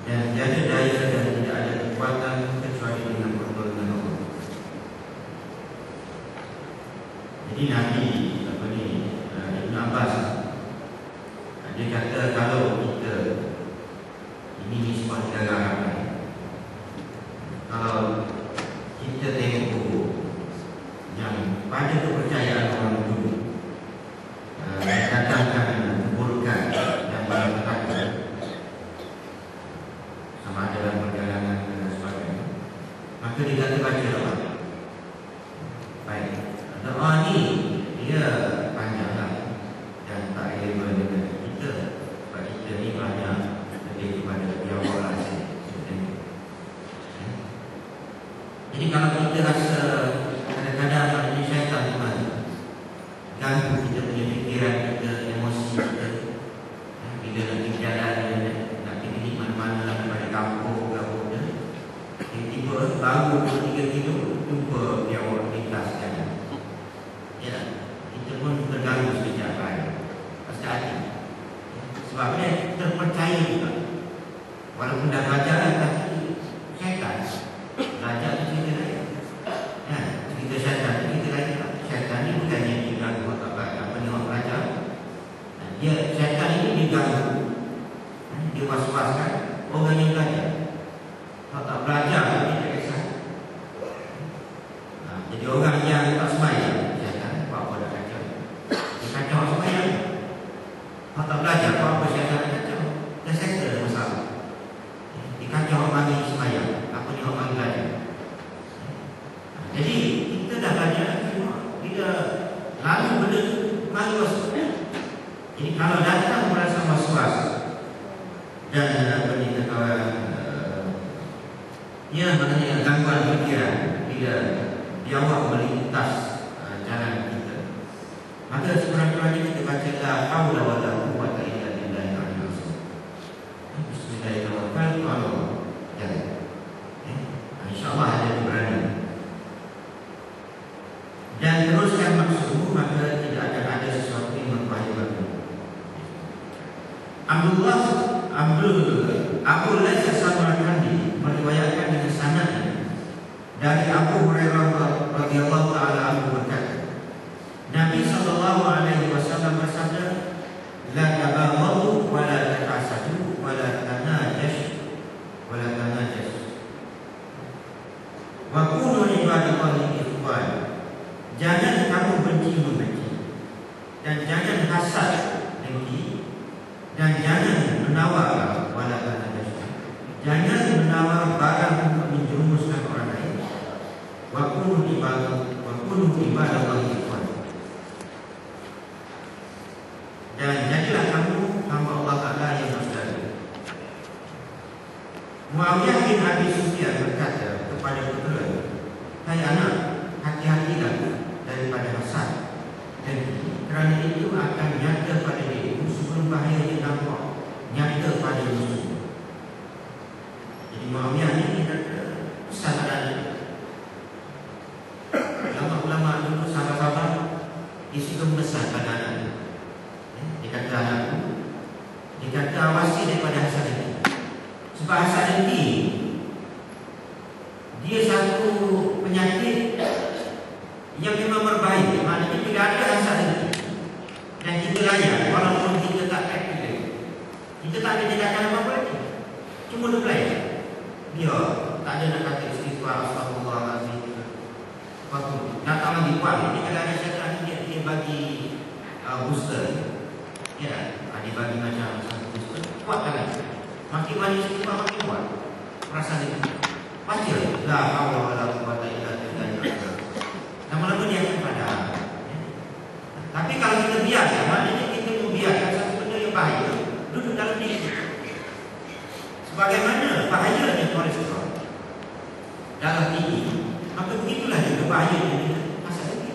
dan tiada daya dan tidak ada kekuatan kecuali dengan pertolongan Allah. Jadi Nabi Ibn Abbas dia kata kalau kita ini sebuah negara ramai, kalau kita tengok buku yang pada kepercayaan orang dulu mendatangkan keburukan dan malapetaka sama ada dalam perjalanan dan sebagainya, maka dia kata baca doa. Baik, doa ni dia panjanglah dan tak relevan dengan kita, sebab kita ni banyak lebih kepada biawak asing. Jadi kalau kita rasa kadang-kadang ada syaitan di mana ganggu kita punya fikiran kita, emosi kita, bila nak pergi jalan, nak pergi mana-mana daripada kampung tiba-tiba baru 2-3 kilo jumpa biawak lintas jalan. Ya, kita pun terganggu sekejap baik pasti hati. Sebab dia terpercaya juga, walaupun dah belajar tapi syaitan belajar tu cerita lain. Cerita syaitan tu cerita lain. Syaitan ni bukannya dia ganggu apa ni orang belajar. Dia syaitan ini diganggu, dia was-waskan orang yang belajar. Kalau tak belajar dia tak kisah. Jadi orang yang tak sembahyang, syaitan apa dah kacau. Dia kacau sembahyang. Kalau tak belajar apa syaitan kacau. Dia settle masalah. Dia kacau orang bagi sembahyang, apa ni orang bagi belajar. Jadi kita dah belajar bila lalu benda tu mari was-was. Jadi kalau datang merasa was-was dan apa ni maknanya gangguan fikiran bila biawak melintas jalan kita, maka sekurang-kurangnya kita baca la haula wala quwwata illa billahi al-aliyyil azim. Bismillahirrahmanirrahim. Kalau jalan, insya-Allah ada berani dan teruskan maksudmu, maka tidak akan ada sesuatu yang membahayakanmu. Abu Laits As-Samarqandi meriwayatkan dengan sanadnya dari Abu Hurairah radhiyallahu taala anhu berkata, Nabi sallallahu alaihi wasallam bersabda, la tabaghadu wa la tahasadu wa la tanajash wa kunu ibadallahi ikhwan. Jangan kamu benci-membenci, dan jangan hasad dengki, dan jangan menawar wala tanajash. Jangan menawar barang untuk menjerumuskan orang lain. Wa kunu ibadallahi ikhwan. Dan jadilah kamu hamba Allah Ta'ala yang bersaudara. Muawiyah bin Abi Sufyan berkata kepada putera, hai anak, hati-hatilah daripada hasad, dan kerana itu akan nyata pada dirimu sebelum bahaya yang nampak nyata pada musuh. Jadi Muawiyah ini kata kesalahan ulama-ulama dulu, sahabat-sahabat, dia suka membesarkan anaknya. Dia kata anakku, dia kata awasi daripada hasad ini. Sebab hasad ini dia satu penyakit yang memang berbahaya. Maknanya bila ada hasad ini dan kita layan, walaupun kita tak aktif, kita tak ada tindakan apa-apa lagi, cuma duduk layan. Dia tak ada nak kata istighfar, astagfirullahaladzim, datang lagi kuat. Jadi kalau ada syaitan dia bagi booster. Ya, dia bagi macam booster, kuatkan lagi. Makin banyak istighfar makin kuat perasaan itu. Baca la haula wala quwwata illa billah. Lama-lama dia akan padam. Tapi kalau kita biarkan, maknanya kita membiarkan satu benda yang bahaya duduk dalam diri kita. Sebagaimana bahayanya kolesterol darah tinggi, maka begitulah juga bahayanya hasad dengki.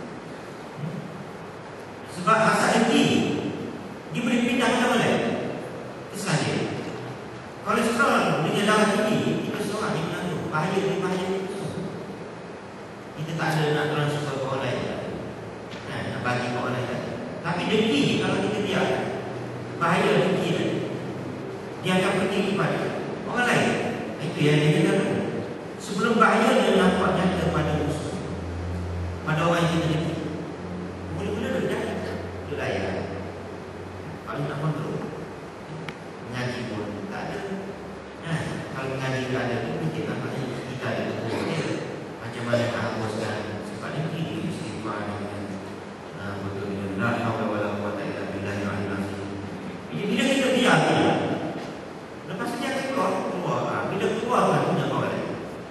Sebab hasad dengki diberi pindah ke mana? Ke saja. Kolesterol dengan darah tinggi, kita seorang yang mengandung bahaya itu. Kita tak ada nak transfer ke orang lain, nak bagi ke orang lain. Tapi dengki, kalau kita biar bahaya dengki, dia akan pergi kepada orang lain. Itu yang dia katakan. Sebelum bahaya dia nampak nyata pada musuh, pada orang yang kita dengki. Mula-mula dah itulah ya. Kalau nak kontrol mengaji pun tak ada. Nah, kalau mengaji tak ada pun mungkin nampaknya kita ada betul dia. Macam mana nak hapuskan sifat dengki, istighfar dengan betul dengan la haula wala quwwata illa billahil aliyyil azim. Bila kita diam dia, lepas tu dia akan keluar. Bila keluar kan punya orang lain.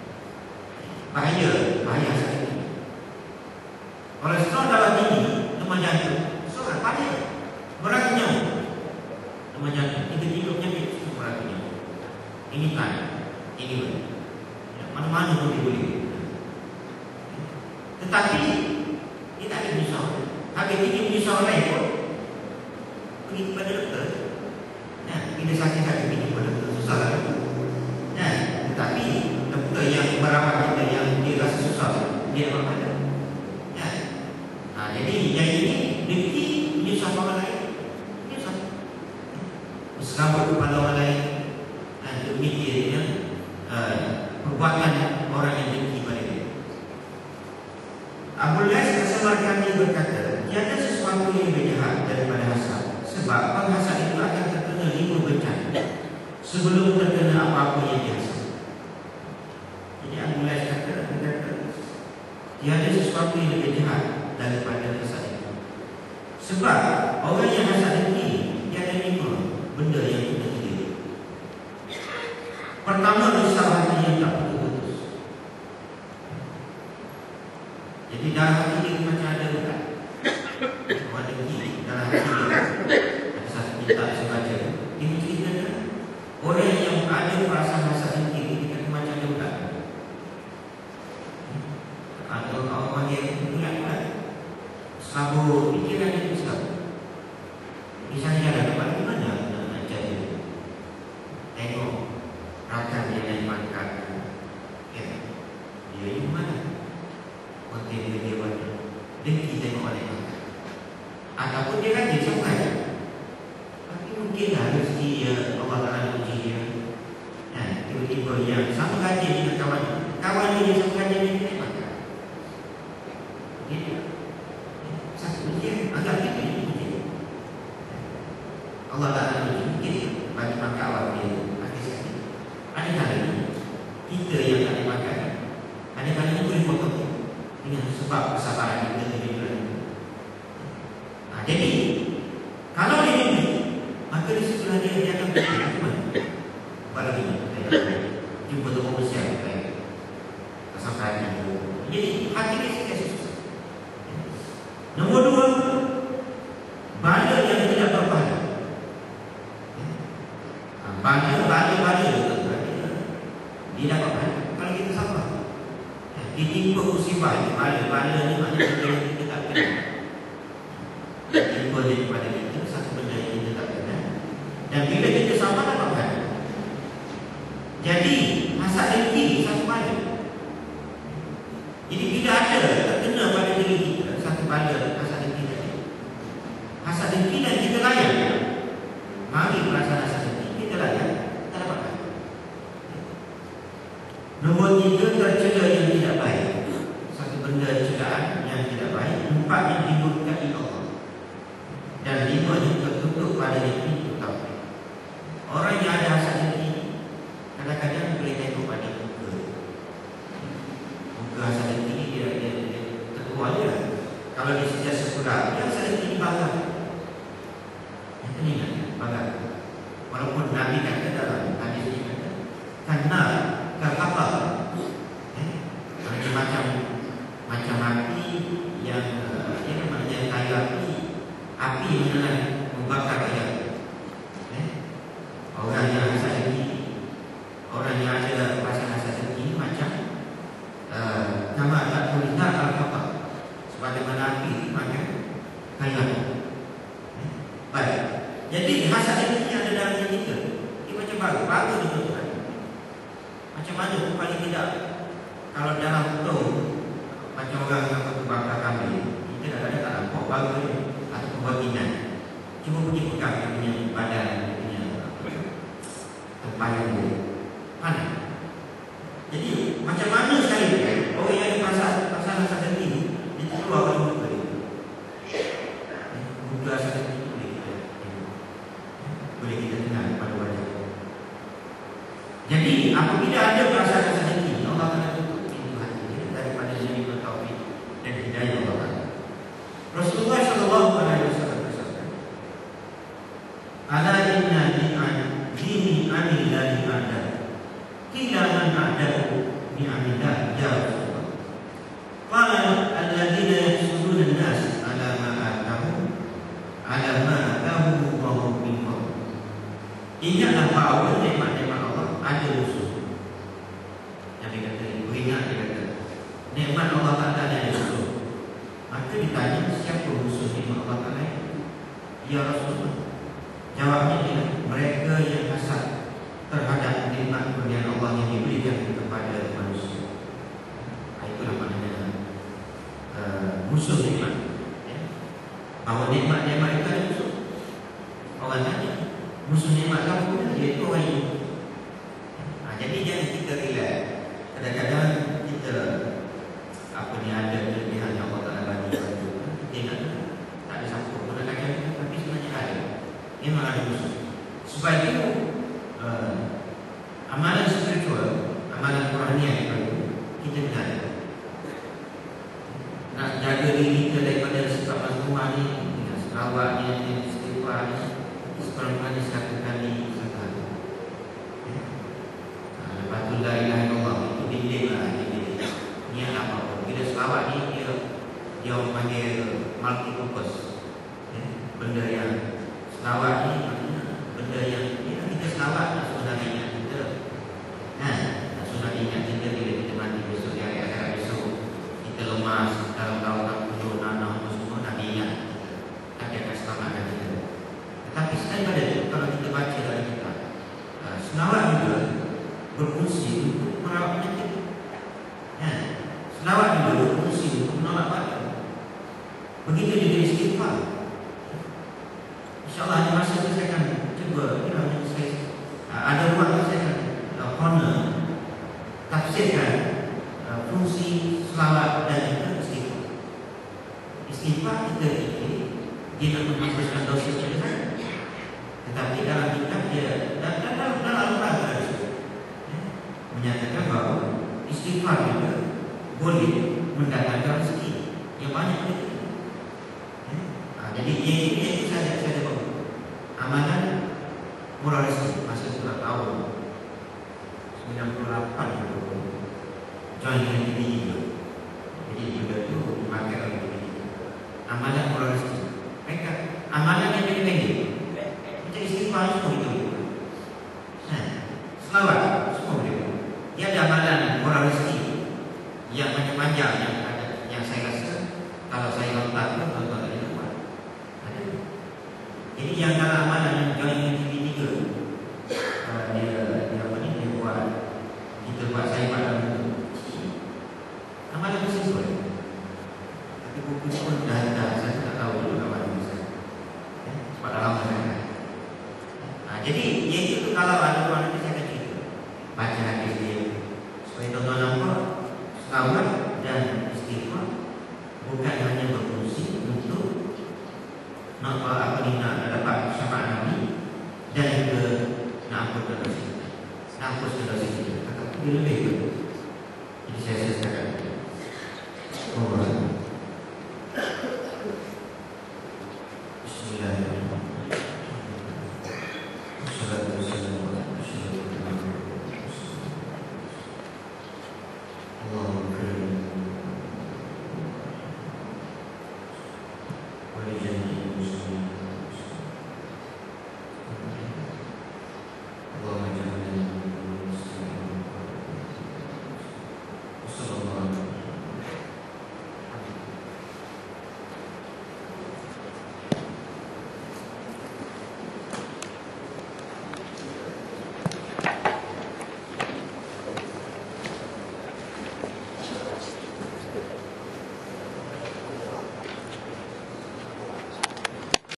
Bahaya sekali. Kolesterol darah tinggi, demam jantung, soal bahaya. Berat kenyang, demam jantung, tiga-tiga penyakit semua berat kenyang. Ini kan, ini mana-mana pun boleh. Tetapi kita ada menyusah. Habis ini menyusah lain pun pergi kepada doktor. Nah, bila sakit-sakit pergi kepada doktor susah lah. Nah, tetapi doktor yang berawat kita yang dia rasa susah, dia apa ada. Nah, jadi yang ini dengki menyusah orang lain. Menyusah. Serabut kepada orang lain. Demikian perbuatan orang yang dengki pada dia. Abu Lais As-Samarkandi berkata, tiada sesuatu yang lebih jahat daripada hasad. Sebab penghasad itu akan terkena 5 bencana sebelum terkena apa-apa yang dihasad. Jadi Abu Lais kata, tiada sesuatu yang lebih jahat daripada hasad itu. Sebab orang yang hasad dengki, dia ada 5 benda yang kita dia. Pertama, risau hati yang tak putus. Jadi dalam hati dia macam ada luka. Orang dengki dalam hati dia ada satu kitab saya baca. Dia menceritakan orang yang ada perasaan hasad dengki dia macam ada luka. Atau orang yang bulat-bulat sabur pikiran dia besar. Misalnya ada tempat di mana nak jadi tengok rakan dia naik pangkat, dia di mana? Konten dia mana? Dengki tengok naik pangkat. Ataupun dia rajin sampai, tapi mungkinlah rezeki Allah Taala uji dia. Tiba-tiba yang sama rajin dengan kawan dia sama rajin dengan naik pangkat. Begitu. Satu ujian agak begitu ujian. Allah Taala uji mungkin bagi kawan dia. Ada kalanya kita yang tak dimakan, ada kalanya boleh potong dengan sebab kesabaran kita lebih. Jadi kalau dia ini, maka di sebelah dia akan berjumpa. Pada ini, jumpa tokoh besar kesabaran itu. Jadi hati dia sikit susah. Nombor 2, bala yang tidak berpahala. Bala dia dapat kalau kita sabar. Ditimpa musibah, bala ni maknanya kita tak kena. Ditimpa dia kepada kita satu benda yang kita tak kena. Dan bila kita sabar dapat. Jadi hasad dengki satu bala. Jadi bila ada terkena pada diri kita satu bala hasad dengki tadi. Hasad dengki dan kita layan. Mari perasaan hasad dengki kita layan. Nombor 3, tercela yang tidak baik. Satu benda celaan yang tidak baik. 4, yang dimurkai Allah. Dan 5, yang tertutup pada pintu taufik. Orang yang ada hasad dengki kadang-kadang boleh tengok pada muka. Muka hasad dengki ni dia terkeluar je. Kalau dia sejak sekolah, dia hasad dengki bangga. Ini ingat, bangga. Walaupun Nabi kata dalam hadis ini kata, karena apa? Macam api yang namanya kayu api yang membakar kayu. Orang yang hasad dengki, orang yang ada perasaan hasad dengki macam nama tak tulis apa? Sebagaimana api makan kayu. Baik. Jadi hasad dengki ada dalam diri kita. Dia macam baru dibentukkan. Macam mana pun paling tidak kalau dalam betul macam orang yang bakar kambing, kita kadang-kadang tak nampak baru atau pembagian. Cuma pergi pegang dia punya badan, dia punya tempayan dia. Mana? Jadi macam mana sekali orang yang ada perasaan rasa dengki ini dia keluarkan muka dia. Muka rasa dengki boleh kita dengar pada wajah. Jadi apabila ada perasaan rasa dengki, Allah akan tutup pintu hati dia daripada menerima taufik dan hidayah Allah. Rasulullah sallallahu alaihi wasallam bersabda, "Ala inna dini anillahi ada. Qila man a'dahu ni'amillah ya Rasulullah. Qala alladziina yahsuduna an-nas 'ala ma atahum 'ala ma atahum Allahu min fadlih." Ingatlah bahawa nikmat-nikmat Allah ada musuh. Nabi kata, ingat dia kata, nikmat Allah Ta'ala ada musuh. Maka ditanya, siapa musuh nikmat Allah Ta'ala? Ya Rasulullah. Jawabnya ialah mereka yang hasad terhadap nikmat pemberian Allah yang diberikan kepada manusia. Itulah maknanya musuh nikmat. Bahawa nikmat-nikmat itu ada musuh. Orang tanya, musuh nikmat kamu pun iaitu orang ini. Jadi jangan kita relax. Kadang-kadang kita ada kelebihan yang Allah Ta'ala bagi kita. Kita ingat tak ada siapa pun nak kacau kita, tapi sebenarnya ada. Memang ada musuh. Sebab itu amalan spiritual, amalan rohaniah itu kita benar nak jaga diri kita daripada sifat mazmumah ni, dengan selawat ni, dengan istighfar ni, seperlunya satu kali sehari. Lepas tu la ilaha illallah itu bilik lah, niat apa? Bila selawat ni dia orang panggil multi purpose. Benda yang selawat ni maknanya benda yang kita selawat sebenarnya ingat kita. Sebenarnya ingat kita bila kita mati besok, di hari akhirat besok kita lemas dalam lautan penuh nanah semua, Nabi ingat Nabi akan selamatkan kita. Tetapi selain pada itu, kalau kita baca dalam kitab, selawat juga berfungsi untuk merawat penyakit. Selawat juga berfungsi untuk menolak badan. Begitu juga istighfar. InsyaAllah ada masa itu saya akan cuba, ada ruang saya akan honor tafsirkan fungsi selawat dan juga istighfar. Istighfar kita ini dia nak menghapuskan dosa kita, tetapi dalam kitab dia dalam Al-Quran menyatakan bahawa istighfar juga boleh mendatangkan rezeki yang banyak bagi kita. Jadi ini saya bawa amalan moralistik masa surat tahun 98 itu join dengan diri juga. Jadi juga itu dipakai oleh diri. Amalan moralistik. Mereka amalan yang pendek-pendek. Macam istighfar semua itu. Selawat semua boleh. Dia ada amalan moralistik yang panjang-panjang yang saya rasa kalau saya lontarkan tuan-tuan ada buat. Jadi yang dalam amalan yang join dengan diri juga dia apa ni, dia buat, kita buat saya pada amalan mesti sesuai. Tapi buku pun dah saya tak tahu dulu amalan saya. Sebab dah lama sangat. Jadi yang itu kalau ada orang nanti saya akan cerita baca hadis dia supaya tuan-tuan nampak selawat dan istighfar bukan hanya berfungsi untuk nak dapat syafaat Nabi dan juga nak ampun dosa kita, hapus dosa kita, tetapi lebih